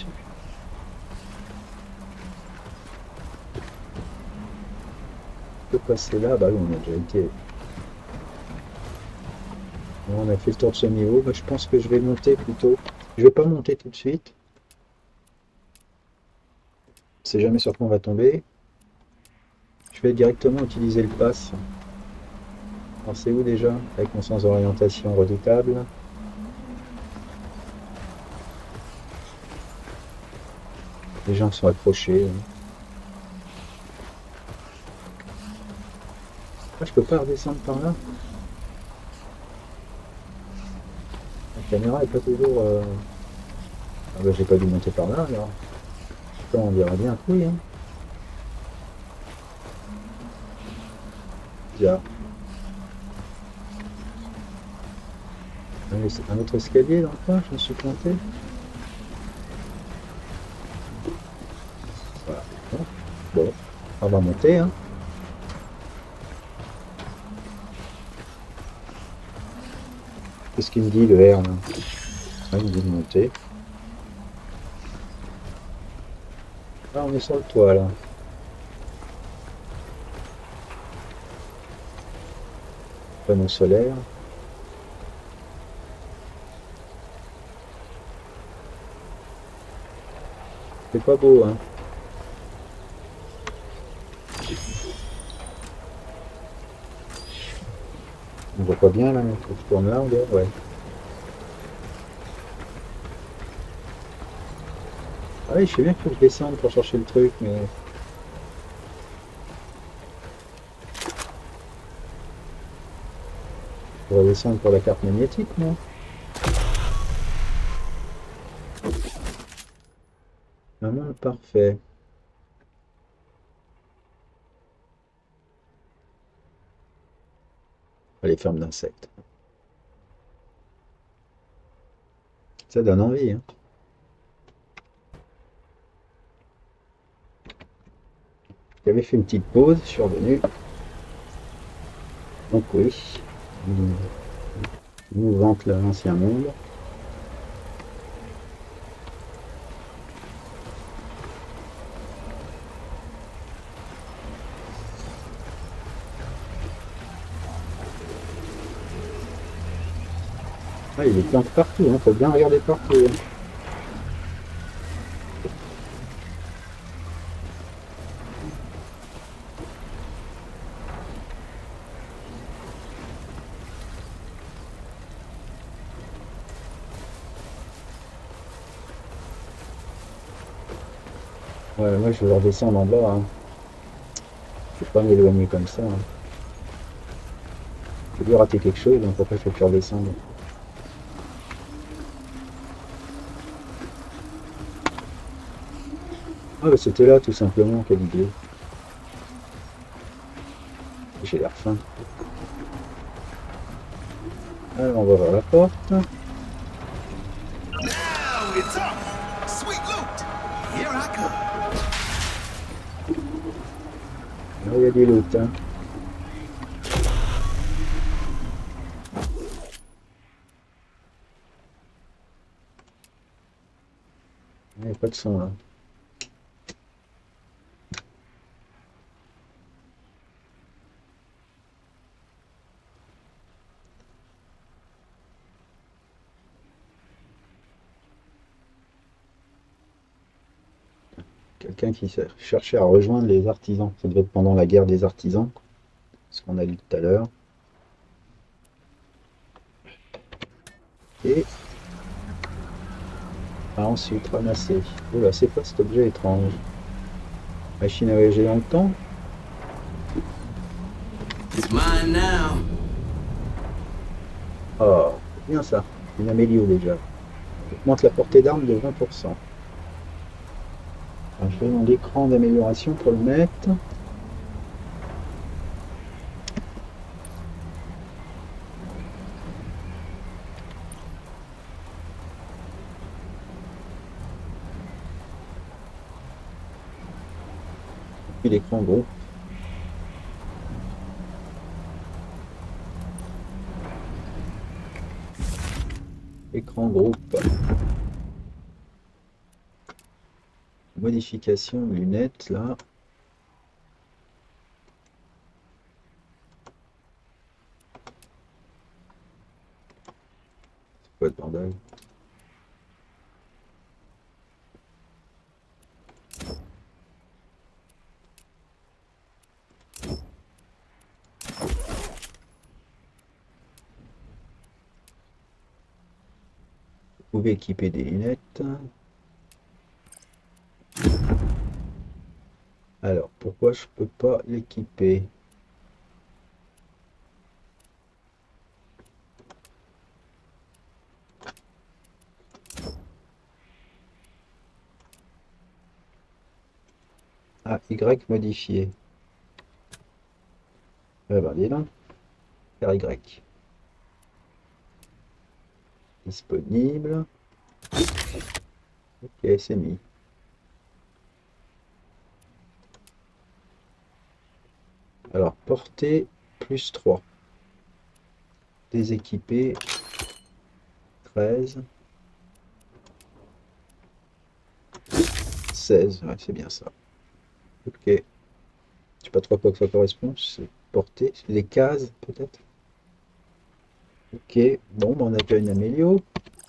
On peut passer là. Bah oui, on a déjà été. Bon, on a fait le tour de ce niveau. Bah, je pense que je vais monter plutôt. Je vais pas monter tout de suite. On sait jamais sur quoi on va tomber. Je vais directement utiliser le pass. Alors c'est où déjà? Avec mon sens d'orientation redoutable. Les gens sont accrochés. Ah, je peux pas redescendre par là. La caméra est pas toujours... Euh... Ah bah j'ai pas dû monter par là alors. On dirait bien que oui. Hein. Bizarre. Un autre escalier dans le coin, je me suis planté. Voilà. Bon, on va monter. Hein. Qu'est-ce qu'il me dit le R là? Ah, il me dit de monter. Ah, on est sur le toit là. Panneau solaire. C'est pas beau, hein. On voit pas bien là, mais faut que je tourne là, on dirait, ouais. Ah oui, je sais bien qu'il faut que je descende pour chercher le truc, mais... On va descendre pour la carte magnétique, non? Un monde parfait. Les fermes d'insectes. Ça donne envie, hein. J'avais fait une petite pause, je suis revenu. Donc oui, il nous vante l'ancien monde. Ah, il est plein de partout, hein, faut bien regarder partout. Hein. Ouais, moi je vais redescendre en bas. Hein. Je vais pas m'éloigner comme ça. Hein. J'ai dû rater quelque chose, donc après je vais plus redescendre. Ah bah c'était là tout simplement, quelle idée. J'ai l'air faim. Alors on va voir la porte. Now it's up. Sweet loot. Here I come. Là il y a des loot. Hein. Il n'y a pas de son là. Quelqu'un qui cherchait à rejoindre les artisans. Ça devait être pendant la guerre des artisans, ce qu'on a lu tout à l'heure. Et ah, ensuite ramasser. Oh là, c'est quoi cet objet étrange? Machine à voyager dans le temps. It's mine now. Oh, c'est bien ça. Une amélio déjà. Augmente la portée d'arme de vingt pour cent. Alors, je vais dans l'écran d'amélioration pour le mettre. Puis l'écran groupe. Écran groupe. Modification lunettes là. C'est quoi ce bordel? Vous pouvez équiper des lunettes. Alors, pourquoi je peux pas l'équiper? Ah, Y modifié. Eh ben, dis donc. R Y. Disponible. Ok, c'est mis. Alors, portée plus trois. Déséquipé. treize. seize, ouais, c'est bien ça. Ok. Je sais pas trop à quoi que ça correspond. C'est portée. Les cases, peut-être. Ok. Bon, ben, on a déjà une amélio.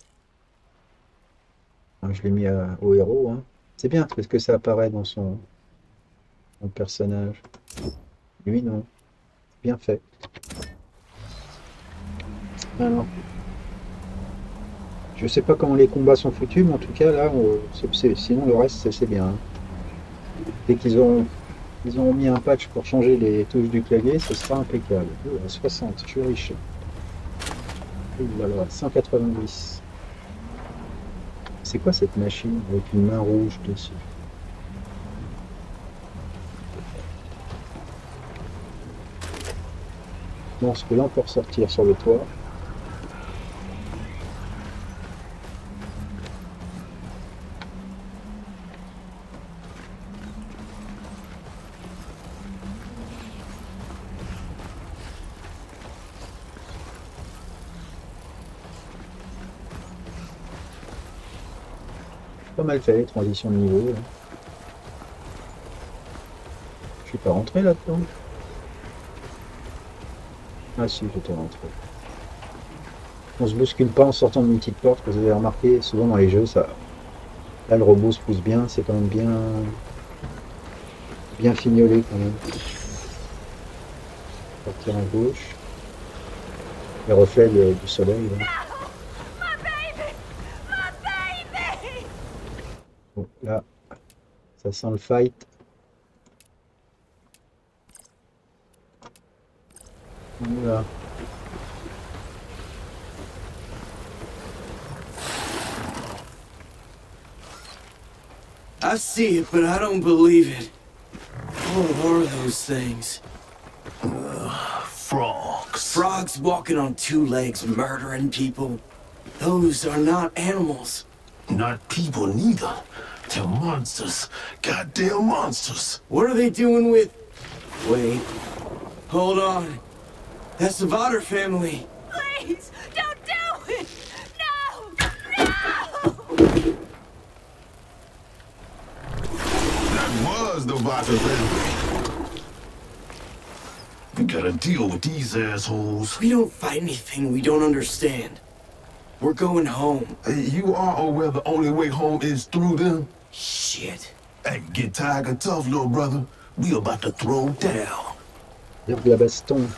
Hein, je l'ai mis à, au héros. Hein. C'est bien parce que ça apparaît dans son, son personnage. Lui, non. Bien fait. Alors. Je sais pas comment les combats sont foutus, mais en tout cas, là, on, c'est, c'est, sinon le reste, c'est bien. Hein. Dès qu'ils ont, ils ont mis un patch pour changer les touches du clavier, ce sera impeccable. Oh, soixante, je suis riche. Oh là là, cent quatre-vingt-dix. C'est quoi cette machine avec une main rouge dessus? Bon, ce que là on peut ressortir sur le toit. pas mal fait les transitions de niveau. Là. Je suis pas rentré là-dedans. Ah si, j'étais rentré. On se bouscule pas en sortant d'une petite porte, vous avez remarqué, souvent dans les jeux, ça. Là le robot se pousse bien, c'est quand même bien. bien fignolé quand même. Partir à gauche. Les reflets de, du soleil. Là. Bon, là, ça sent le fight. Voilà. I see it, but I don't believe it. What are those things? Frogs. Frogs walking on two legs, murdering people. Those are not animals. Not people neither. They're monsters. Goddamn monsters. What are they doing with... Wait. Hold on. That's the Vodder family. Please, don't do it! No! No! That was the Vata family. We gotta deal with these assholes. We don't fight anything we don't understand. We're going home. Hey, you are aware the only way home is through them? Shit. Hey, get tiger tough, little brother. We about to throw down. Il y a de la baston.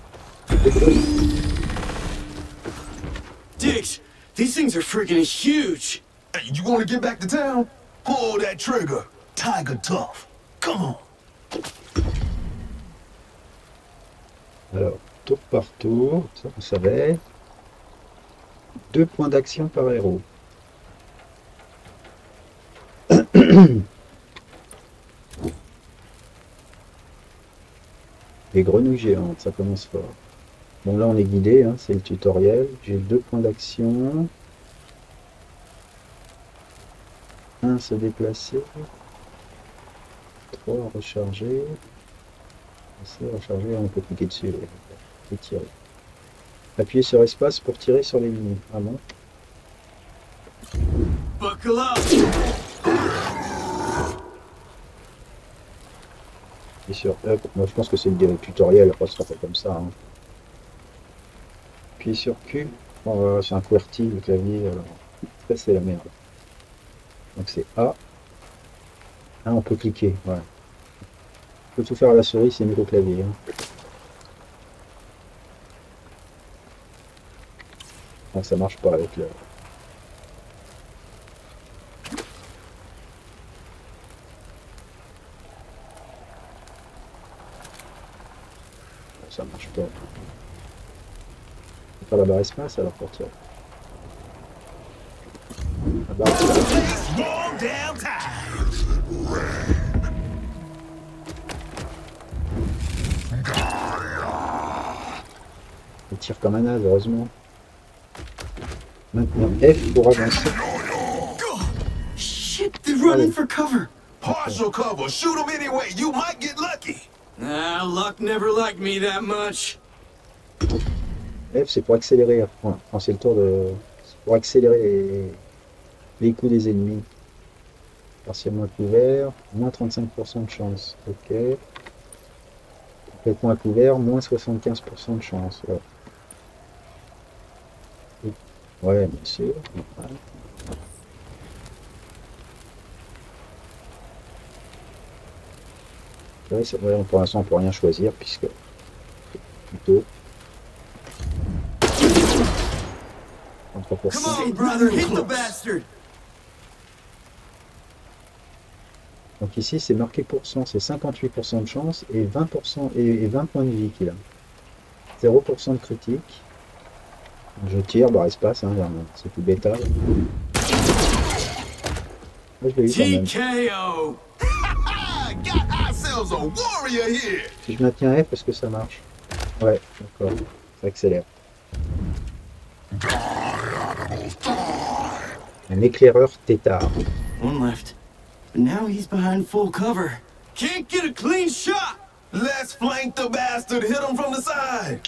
Diggs, these things are freaking huge. Hey, you wanna get back to town? Pull that trigger. Tiger tough. Come on. Alors, tour par tour, ça on savait. Deux points d'action par héros. Les grenouilles géantes, ça commence fort. Bon là on est guidé, hein, c'est le tutoriel. J'ai deux points d'action. Un se déplacer. Trois recharger. C'est recharger, on peut cliquer dessus et tirer. Appuyez sur espace pour tirer sur l'ennemi. Ah bon? Buckle up. Et sur up, moi je pense que c'est le tutoriel, après ce sera pas comme ça. Hein. Appuyez sur Q, oh, c'est un QWERTY le clavier, alors ça c'est la merde. Donc c'est A. Ah, on peut cliquer, voilà. On peut tout faire à la souris, c'est mieux qu'au clavier. Hein. Ah, ça marche pas avec le... Ça marche pas. On va faire la barre espace alors pour tirer. La barre il tire comme un naze, heureusement. Maintenant F pour avancer. Shit, they're running for cover. Partial cover. Shoot them anyway. You might get lucky. Ah, luck never liked me that much. F c'est pour accélérer. Enfin, c'est le tour de. Pour accélérer les, les coups des ennemis. Partiellement couvert, moins trente-cinq pour cent de chance. Ok. Complètement à couvert, moins soixante-quinze pour cent de chance. Ouais, ouais bien sûr. Ouais, ouais, pour l'instant, on peut rien choisir puisque plutôt trente-trois pour cent. Come on, brother, hit the bastard. Donc ici, c'est marqué pourcent, c'est cinquante-huit pour cent de chance et vingt pour cent et vingt points de vie qu'il a. zéro pour cent de critique. Je tire, barre espace, hein, c'est tout bêta. Moi, je l'ai eu quand même. T K O. Si je maintiens F, est-ce que ça marche? Ouais, d'accord, ça accélère. Un éclaireur tétard. One left. But now he's behind full cover. Can't get a clean shot. Let's flank the bastard. Hit him from the side.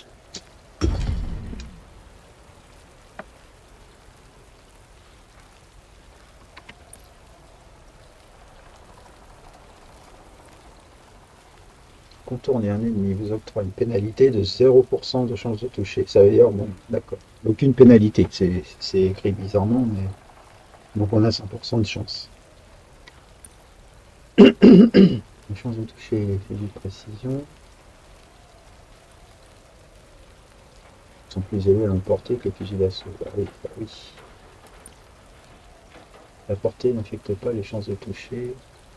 contourner un ennemi vous octroie une pénalité de zéro pour cent de chance de toucher. Ça veut dire, bon, d'accord. Aucune pénalité, c'est écrit bizarrement, mais donc on a cent pour cent de chance. La chance de toucher les fusils de précision sont plus élevés à l'emporter que les fusils d'assaut. Ah oui, bah oui. La portée n'affecte pas les chances de toucher.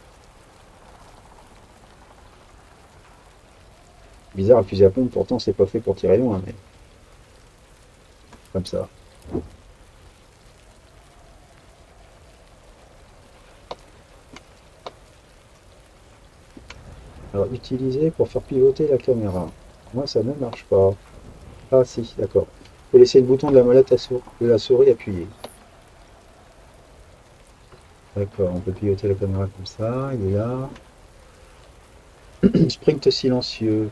Bizarre, le fusil à pompe, pourtant c'est pas fait pour tirer loin, mais comme ça. Alors, utiliser pour faire pivoter la caméra. Moi, ça ne marche pas. Ah si, d'accord. Il faut laisser le bouton de la molette de la souris appuyé. D'accord, on peut pivoter la caméra comme ça, il est là. Sprint silencieux.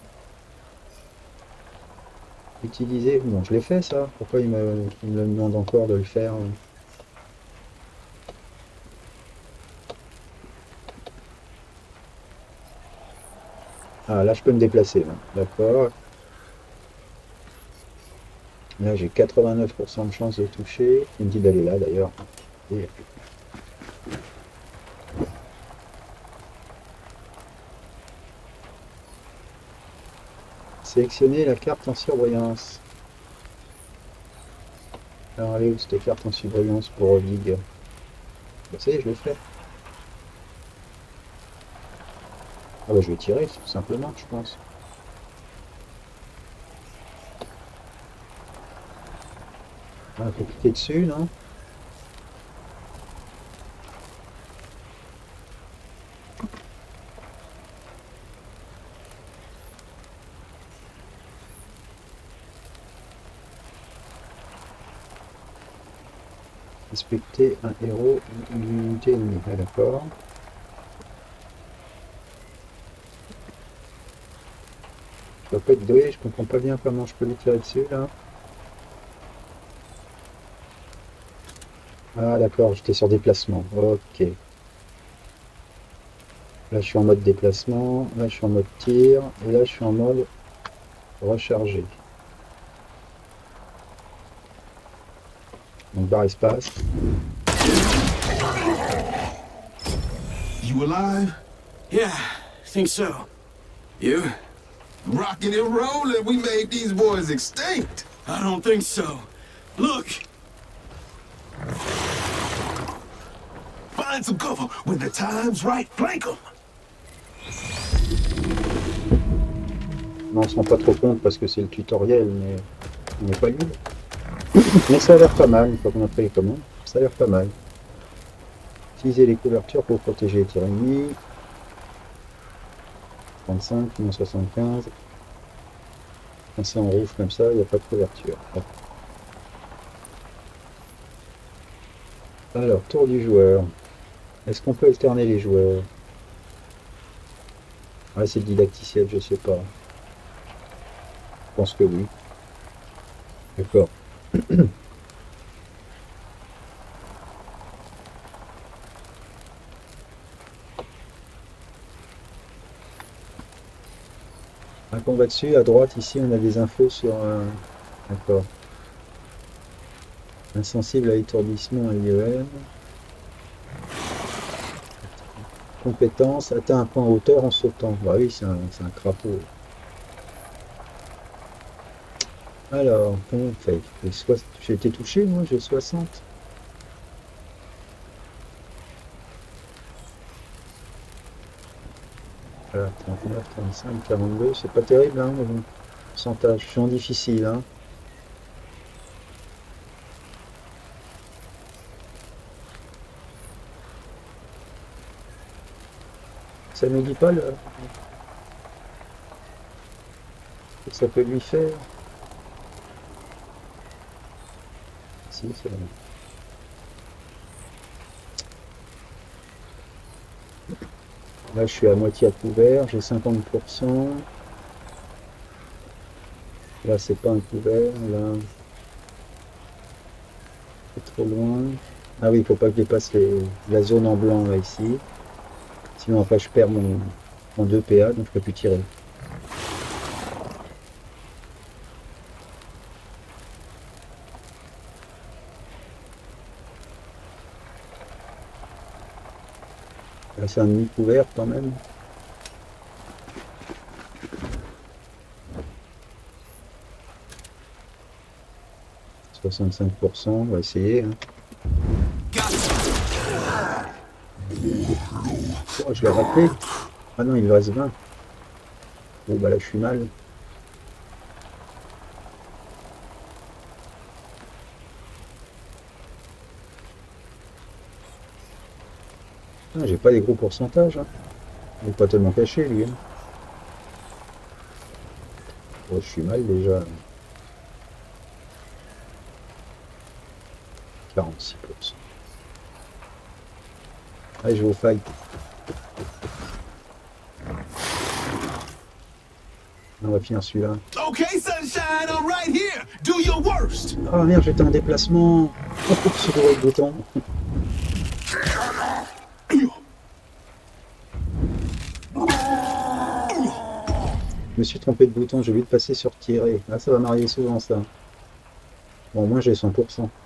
Utiliser, bon je l'ai fait ça, pourquoi il me, il me demande encore de le faire? Ah là je peux me déplacer, d'accord. Là j'ai quatre-vingt-neuf pour cent de chance de toucher, il me dit d'aller là d'ailleurs. Et... sélectionner la carte en surbrillance. Alors allez où cette carte en surbrillance pour Ligue? Bah ça y est, je l'ai fait. Ah bah je vais tirer tout simplement, je pense. Ah, faut cliquer dessus, non? Inspecter un héros, une unité ennemie. Ah, d'accord. Je dois pas être doué, je comprends pas bien comment je peux lui tirer dessus là. Ah d'accord, j'étais sur déplacement. Ok. Là je suis en mode déplacement, là je suis en mode tir, et là je suis en mode recharger. Donc barre espace. You alive? Yeah, I think so. You? Rocking and rolling, we made these boys extinct. I don't think so. Look! Find some cover. When the time's right, flank them. Non, on se rend pas trop compte parce que c'est le tutoriel, mais on n'est pas libre. Mais ça a l'air pas mal, une fois qu'on a pris les commandes, ça a l'air pas mal. Utiliser les couvertures pour protéger les tirs ennemis. trente-cinq, moins soixante-quinze. Quand c'est en rouge comme ça, il n'y a pas de couverture. Hop. Alors, tour du joueur. Est-ce qu'on peut alterner les joueurs? Ah, c'est le didacticiel, je sais pas. Je pense que oui. D'accord. Un combat dessus, à droite ici on a des infos sur un... D'accord. Insensible à l'étourdissement I E M. Compétence, atteint un point hauteur en sautant. Bah oui, c'est un, un crapaud. Alors, comment on fait? J'ai été touché, moi, j'ai soixante. Voilà, trente-neuf, trente-cinq, quarante-deux, c'est pas terrible, hein, mais bon. Pourcentage, je suis en difficile, hein. Ça ne dit pas le... ce que ça peut lui faire. Si, c'est bon. Là, je suis à moitié à couvert, j'ai cinquante pour cent. Là, c'est pas un couvert, là. C'est trop loin. Ah oui, il faut pas que je dépasse les... la zone en blanc, là, ici. Sinon, après, je perds mon, prend deux P A, donc je peux plus tirer. Là, c'est un ennemi couvert quand même. soixante-cinq pour cent, on va essayer. Hein. Oh, je l'ai rappelé. Ah non, il me reste vingt. Bon, bah là, je suis mal. Ah, j'ai pas des gros pourcentages. Hein. Il n'est pas tellement caché, lui. Hein. Oh, je suis mal déjà. quarante-six pour cent. Allez, je vais au fight. On va finir celui-là. Okay, sunshine, I'm right here. Do your worst. Ah merde, j'étais en déplacement. Oh, sur le bouton. Je me suis trompé de bouton, j'ai oublié de passer sur tirer. Là, ça va m'arriver souvent ça. Bon, moi j'ai cent pour cent.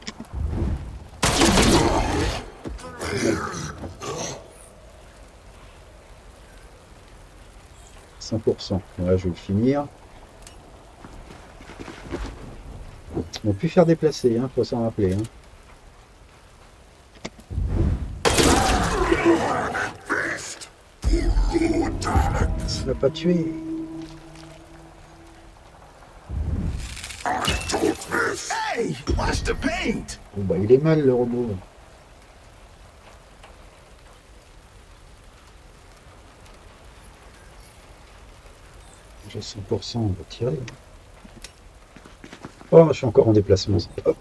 cent pour cent. Voilà, je vais le finir. On peut plus faire déplacer, hein, faut s'en rappeler. Hein. Ça va pas tuer. Hey, watch the paint. Bon, bah, il est mal le robot. J'ai cent pour cent, on va tirer. Oh, je suis encore en déplacement.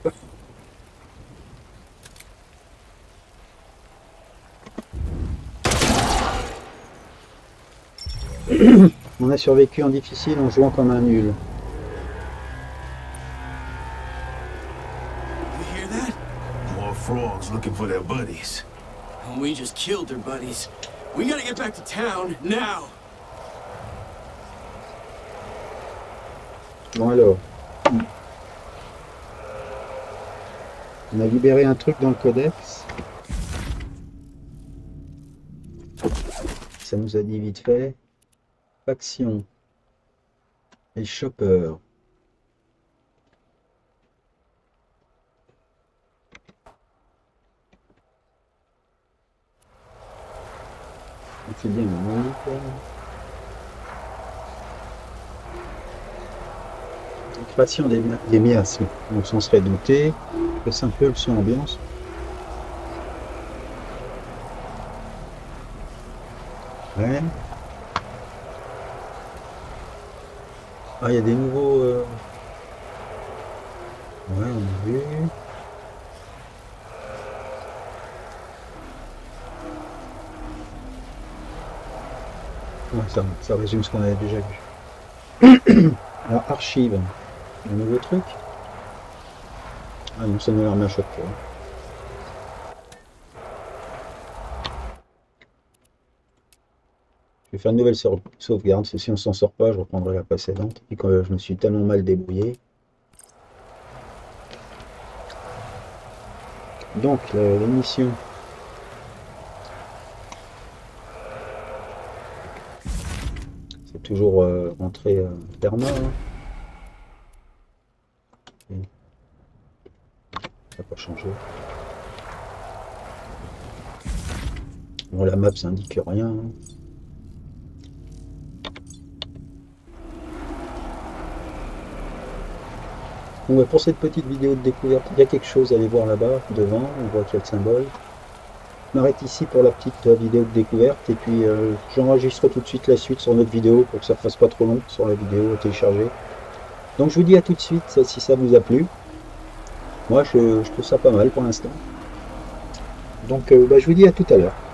On a survécu en difficile en jouant comme un nul. You hear that? More frogs looking for their buddies. And we just killed their buddies. We gotta get back to town, now! Bon alors. On a libéré un truc dans le codex. Ça nous a dit vite fait. Faction. Et chopper. C'est bien, mon création des, des miasmes. On s'en serait douté. C'est un peu le son ambiance. Ouais. Ah, il y a des nouveaux... Euh... Ouais, on a vu. Ouais, ça, ça résume ce qu'on avait déjà vu. Alors, archive. Un nouveau truc. Ah non, ça nous l'arme à chaque fois. Je vais faire une nouvelle sauvegarde. Si on s'en sort pas, je reprendrai la précédente. Et quand je me suis tellement mal débrouillé. Donc, l'émission. C'est toujours euh, entrée euh, perma. Hein. Ça n'a pas changé. Bon, la map, ça indique rien. Hein. Bon, bah, pour cette petite vidéo de découverte, il y a quelque chose à aller voir là-bas, devant, on voit qu'il y a le symbole. Je m'arrête ici pour la petite euh, vidéo de découverte, et puis euh, j'enregistre tout de suite la suite sur notre vidéo, pour que ça ne fasse pas trop long sur la vidéo à télécharger. Donc je vous dis à tout de suite, si ça vous a plu. Moi, je, je trouve ça pas mal pour l'instant. Donc, euh, bah, je vous dis à tout à l'heure.